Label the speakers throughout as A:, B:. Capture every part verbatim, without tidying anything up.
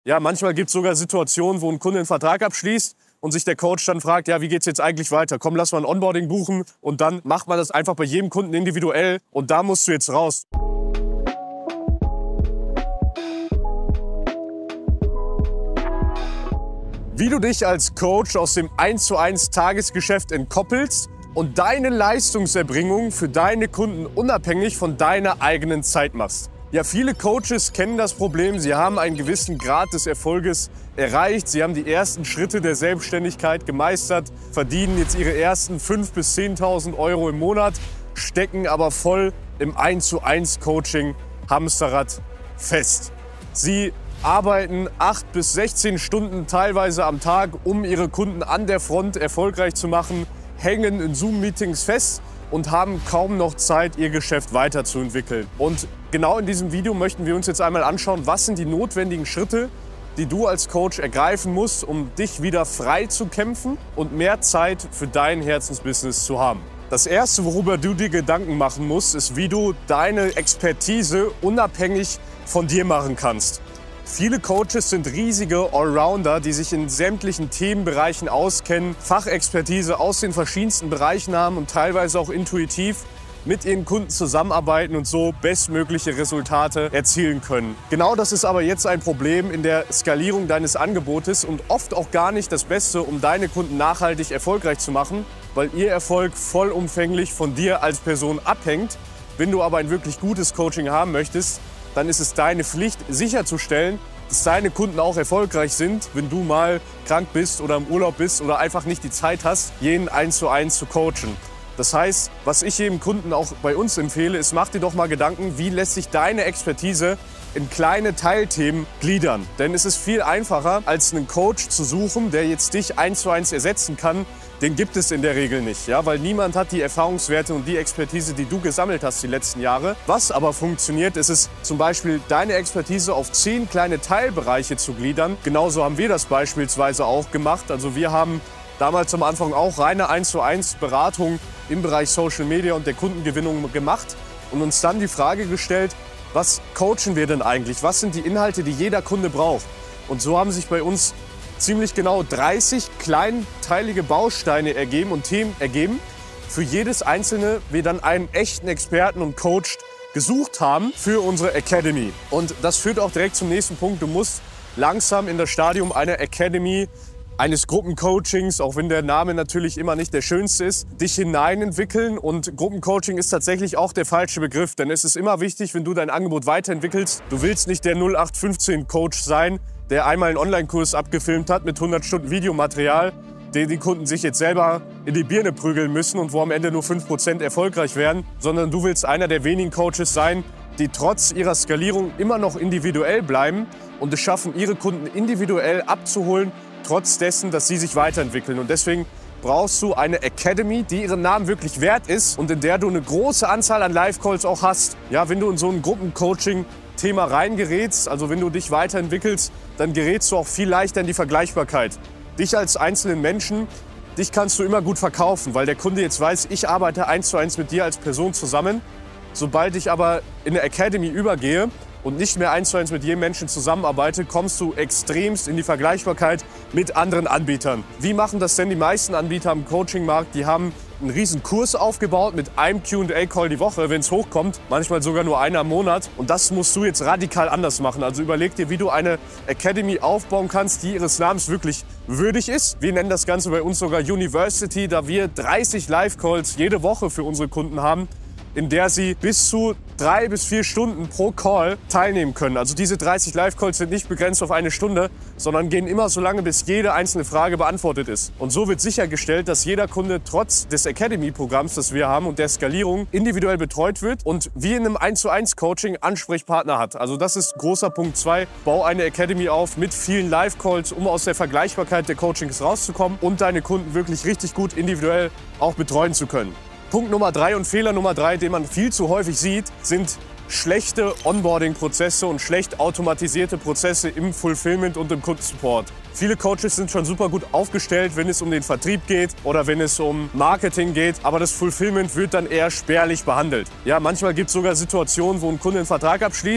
A: Ja, manchmal gibt es sogar Situationen, wo ein Kunde einen Vertrag abschließt und sich der Coach dann fragt, ja, wie geht's jetzt eigentlich weiter? Komm, lass mal ein Onboarding buchen. Und dann macht man das einfach bei jedem Kunden individuell. Und da musst du jetzt raus. Wie du dich als Coach aus dem eins zu eins Tagesgeschäft entkoppelst und deine Leistungserbringung für deine Kunden unabhängig von deiner eigenen Zeit machst. Ja, viele Coaches kennen das Problem, sie haben einen gewissen Grad des Erfolges erreicht, sie haben die ersten Schritte der Selbstständigkeit gemeistert, verdienen jetzt ihre ersten fünftausend bis zehntausend Euro im Monat, stecken aber voll im eins zu eins Coaching Hamsterrad fest. Sie arbeiten acht bis sechzehn Stunden teilweise am Tag, um ihre Kunden an der Front erfolgreich zu machen, hängen in Zoom-Meetings fest und haben kaum noch Zeit, ihr Geschäft weiterzuentwickeln. Und genau in diesem Video möchten wir uns jetzt einmal anschauen, was sind die notwendigen Schritte, die du als Coach ergreifen musst, um dich wieder frei zu kämpfen und mehr Zeit für dein Herzensbusiness zu haben. Das Erste, worüber du dir Gedanken machen musst, ist, wie du deine Expertise unabhängig von dir machen kannst. Viele Coaches sind riesige Allrounder, die sich in sämtlichen Themenbereichen auskennen, Fachexpertise aus den verschiedensten Bereichen haben und teilweise auch intuitiv mit ihren Kunden zusammenarbeiten und so bestmögliche Resultate erzielen können. Genau das ist aber jetzt ein Problem in der Skalierung deines Angebotes und oft auch gar nicht das Beste, um deine Kunden nachhaltig erfolgreich zu machen, weil ihr Erfolg vollumfänglich von dir als Person abhängt. Wenn du aber ein wirklich gutes Coaching haben möchtest, dann ist es deine Pflicht, sicherzustellen, dass deine Kunden auch erfolgreich sind, wenn du mal krank bist oder im Urlaub bist oder einfach nicht die Zeit hast, jeden eins zu eins zu coachen. Das heißt, was ich jedem Kunden auch bei uns empfehle, ist, mach dir doch mal Gedanken, wie lässt sich deine Expertise in kleine Teilthemen gliedern. Denn es ist viel einfacher, als einen Coach zu suchen, der jetzt dich eins zu eins ersetzen kann. Den gibt es in der Regel nicht, ja, weil niemand hat die Erfahrungswerte und die Expertise, die du gesammelt hast die letzten Jahre. Was aber funktioniert, ist es zum Beispiel, deine Expertise auf zehn kleine Teilbereiche zu gliedern. Genauso haben wir das beispielsweise auch gemacht. Also wir haben damals am Anfang auch reine eins zu eins Beratung im Bereich Social Media und der Kundengewinnung gemacht und uns dann die Frage gestellt, was coachen wir denn eigentlich? Was sind die Inhalte, die jeder Kunde braucht? Und so haben sich bei uns ziemlich genau dreißig kleinteilige Bausteine ergeben und Themen ergeben. Für jedes einzelne wir dann einen echten Experten und Coach gesucht haben für unsere Academy. Und das führt auch direkt zum nächsten Punkt. Du musst langsam in das Stadium einer Academy, eines Gruppencoachings, auch wenn der Name natürlich immer nicht der schönste ist, dich hineinentwickeln. Und Gruppencoaching ist tatsächlich auch der falsche Begriff, denn es ist immer wichtig, wenn du dein Angebot weiterentwickelst. Du willst nicht der null acht fünfzehn Coach sein, der einmal einen Online-Kurs abgefilmt hat mit hundert Stunden Videomaterial, den die Kunden sich jetzt selber in die Birne prügeln müssen und wo am Ende nur fünf Prozent erfolgreich werden, sondern du willst einer der wenigen Coaches sein, die trotz ihrer Skalierung immer noch individuell bleiben und es schaffen, ihre Kunden individuell abzuholen, trotz dessen, dass sie sich weiterentwickeln. Und deswegen brauchst du eine Academy, die ihren Namen wirklich wert ist und in der du eine große Anzahl an Live-Calls auch hast. Ja, wenn du in so ein Gruppencoaching-Thema reingerätst, also wenn du dich weiterentwickelst, dann gerätst du auch viel leichter in die Vergleichbarkeit. Dich als einzelnen Menschen, dich kannst du immer gut verkaufen, weil der Kunde jetzt weiß, ich arbeite eins zu eins mit dir als Person zusammen. Sobald ich aber in eine Academy übergehe und nicht mehr eins zu eins mit jedem Menschen zusammenarbeite, kommst du extremst in die Vergleichbarkeit mit anderen Anbietern. Wie machen das denn die meisten Anbieter am Coaching-Markt? Die haben einen riesen Kurs aufgebaut mit einem Q und A-Call die Woche, wenn es hochkommt, manchmal sogar nur einer im Monat. Und das musst du jetzt radikal anders machen. Also überleg dir, wie du eine Academy aufbauen kannst, die ihres Namens wirklich würdig ist. Wir nennen das Ganze bei uns sogar University, da wir dreißig Live-Calls jede Woche für unsere Kunden haben, in der sie bis zu drei bis vier Stunden pro Call teilnehmen können. Also diese dreißig Live-Calls sind nicht begrenzt auf eine Stunde, sondern gehen immer so lange, bis jede einzelne Frage beantwortet ist. Und so wird sichergestellt, dass jeder Kunde trotz des Academy-Programms, das wir haben und der Skalierung individuell betreut wird und wie in einem eins zu eins Coaching Ansprechpartner hat. Also das ist großer Punkt zwei. Bau eine Academy auf mit vielen Live-Calls, um aus der Vergleichbarkeit der Coachings rauszukommen und deine Kunden wirklich richtig gut individuell auch betreuen zu können. Punkt Nummer drei und Fehler Nummer drei, den man viel zu häufig sieht, sind schlechte Onboarding-Prozesse und schlecht automatisierte Prozesse im Fulfillment und im Kundensupport. Viele Coaches sind schon super gut aufgestellt, wenn es um den Vertrieb geht oder wenn es um Marketing geht, aber das Fulfillment wird dann eher spärlich behandelt. Ja, manchmal gibt es sogar Situationen, wo ein Kunde einen Vertrag abschließt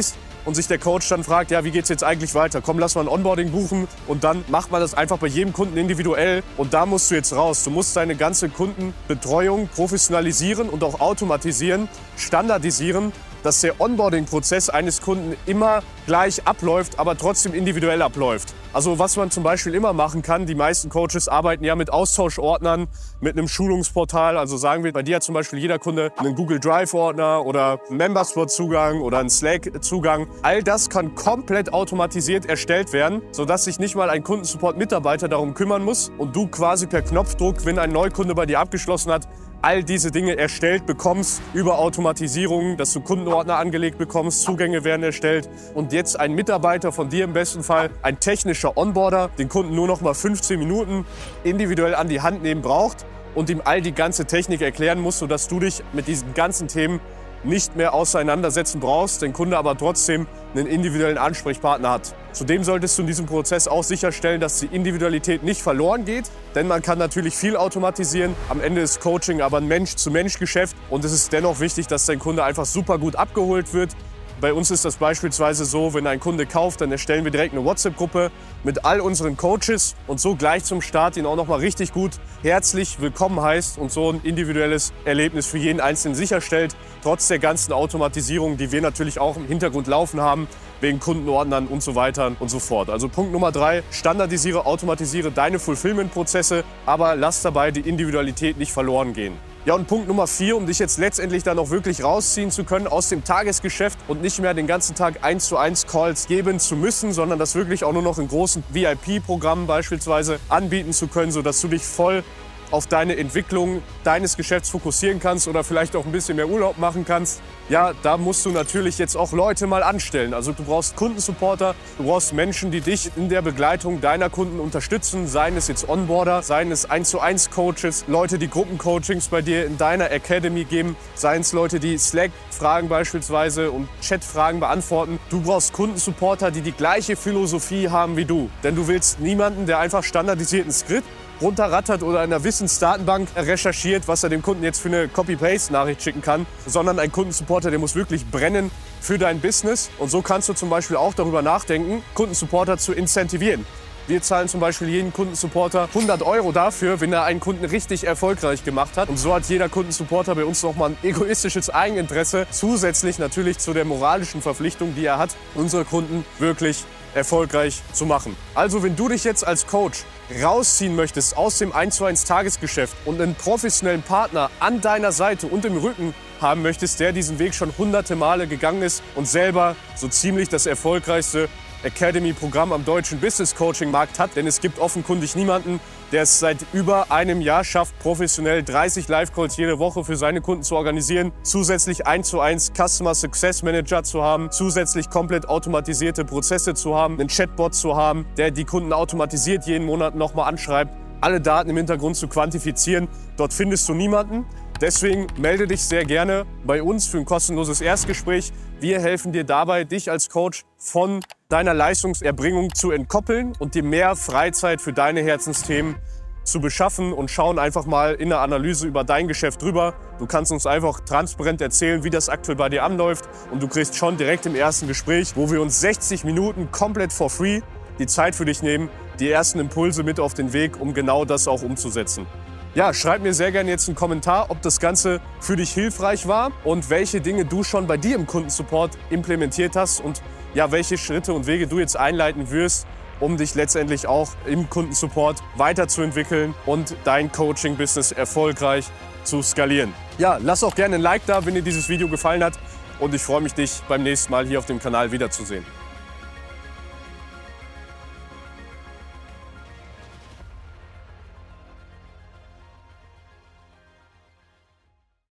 A: und sich der Coach dann fragt, ja, wie geht's jetzt eigentlich weiter? Komm, lass mal ein Onboarding buchen und dann macht man das einfach bei jedem Kunden individuell und da musst du jetzt raus. Du musst deine ganze Kundenbetreuung professionalisieren und auch automatisieren, standardisieren, dass der Onboarding-Prozess eines Kunden immer gleich abläuft, aber trotzdem individuell abläuft. Also was man zum Beispiel immer machen kann, die meisten Coaches arbeiten ja mit Austauschordnern, mit einem Schulungsportal. Also sagen wir, bei dir hat zum Beispiel jeder Kunde einen Google Drive-Ordner oder einen Memberspot-Zugang oder einen Slack-Zugang. All das kann komplett automatisiert erstellt werden, sodass sich nicht mal ein Kundensupport-Mitarbeiter darum kümmern muss und du quasi per Knopfdruck, wenn ein Neukunde bei dir abgeschlossen hat, all diese Dinge erstellt bekommst über Automatisierung, dass du Kundenordner angelegt bekommst, Zugänge werden erstellt und jetzt ein Mitarbeiter von dir im besten Fall, ein technischer Onboarder, den Kunden nur noch mal fünfzehn Minuten individuell an die Hand nehmen braucht und ihm all die ganze Technik erklären muss, sodass du dich mit diesen ganzen Themen nicht mehr auseinandersetzen brauchst, den Kunde aber trotzdem einen individuellen Ansprechpartner hat. Zudem solltest du in diesem Prozess auch sicherstellen, dass die Individualität nicht verloren geht, denn man kann natürlich viel automatisieren. Am Ende ist Coaching aber ein Mensch-zu-Mensch-Geschäft und es ist dennoch wichtig, dass dein Kunde einfach super gut abgeholt wird. Bei uns ist das beispielsweise so, wenn ein Kunde kauft, dann erstellen wir direkt eine WhatsApp-Gruppe mit all unseren Coaches und so gleich zum Start ihn auch noch mal richtig gut herzlich willkommen heißt und so ein individuelles Erlebnis für jeden Einzelnen sicherstellt, trotz der ganzen Automatisierung, die wir natürlich auch im Hintergrund laufen haben, wegen Kundenordnern und so weiter und so fort. Also Punkt Nummer drei, standardisiere, automatisiere deine Fulfillment-Prozesse, aber lass dabei die Individualität nicht verloren gehen. Ja, und Punkt Nummer vier, um dich jetzt letztendlich dann auch wirklich rausziehen zu können aus dem Tagesgeschäft und nicht mehr den ganzen Tag eins zu eins Calls geben zu müssen, sondern das wirklich auch nur noch in großen V I P-Programmen beispielsweise anbieten zu können, sodass du dich voll auf deine Entwicklung deines Geschäfts fokussieren kannst oder vielleicht auch ein bisschen mehr Urlaub machen kannst. Ja, da musst du natürlich jetzt auch Leute mal anstellen. Also du brauchst Kundensupporter, du brauchst Menschen, die dich in der Begleitung deiner Kunden unterstützen, seien es jetzt Onboarder, seien es eins zu eins Coaches, Leute, die Gruppencoachings bei dir in deiner Academy geben, seien es Leute, die Slack-Fragen beispielsweise und Chat-Fragen beantworten. Du brauchst Kundensupporter, die die gleiche Philosophie haben wie du. Denn du willst niemanden, der einfach standardisierten Skript runterrattert oder in einer Wissensdatenbank recherchiert, was er dem Kunden jetzt für eine Copy-Paste-Nachricht schicken kann, sondern ein Kundensupporter, der muss wirklich brennen für dein Business. Und so kannst du zum Beispiel auch darüber nachdenken, Kundensupporter zu incentivieren. Wir zahlen zum Beispiel jeden Kundensupporter hundert Euro dafür, wenn er einen Kunden richtig erfolgreich gemacht hat. Und so hat jeder Kundensupporter bei uns nochmal ein egoistisches Eigeninteresse, zusätzlich natürlich zu der moralischen Verpflichtung, die er hat, unsere Kunden wirklich erfolgreich zu machen. Also wenn du dich jetzt als Coach rausziehen möchtest aus dem eins zu eins Tagesgeschäft und einen professionellen Partner an deiner Seite und im Rücken haben möchtest, der diesen Weg schon hunderte Male gegangen ist und selber so ziemlich das erfolgreichste Academy-Programm am deutschen Business-Coaching-Markt hat. Denn es gibt offenkundig niemanden, der es seit über einem Jahr schafft, professionell dreißig Live-Calls jede Woche für seine Kunden zu organisieren, zusätzlich eins zu eins Customer Success Manager zu haben, zusätzlich komplett automatisierte Prozesse zu haben, einen Chatbot zu haben, der die Kunden automatisiert jeden Monat nochmal anschreibt, alle Daten im Hintergrund zu quantifizieren. Dort findest du niemanden. Deswegen melde dich sehr gerne bei uns für ein kostenloses Erstgespräch. Wir helfen dir dabei, dich als Coach von deiner Leistungserbringung zu entkoppeln und dir mehr Freizeit für deine Herzensthemen zu beschaffen und schauen einfach mal in der Analyse über dein Geschäft drüber. Du kannst uns einfach transparent erzählen, wie das aktuell bei dir anläuft und du kriegst schon direkt im ersten Gespräch, wo wir uns sechzig Minuten komplett for free die Zeit für dich nehmen, die ersten Impulse mit auf den Weg, um genau das auch umzusetzen. Ja, schreib mir sehr gerne jetzt einen Kommentar, ob das Ganze für dich hilfreich war und welche Dinge du schon bei dir im Kundensupport implementiert hast und ja, welche Schritte und Wege du jetzt einleiten wirst, um dich letztendlich auch im Kundensupport weiterzuentwickeln und dein Coaching-Business erfolgreich zu skalieren. Ja, lass auch gerne ein Like da, wenn dir dieses Video gefallen hat und ich freue mich, dich beim nächsten Mal hier auf dem Kanal wiederzusehen.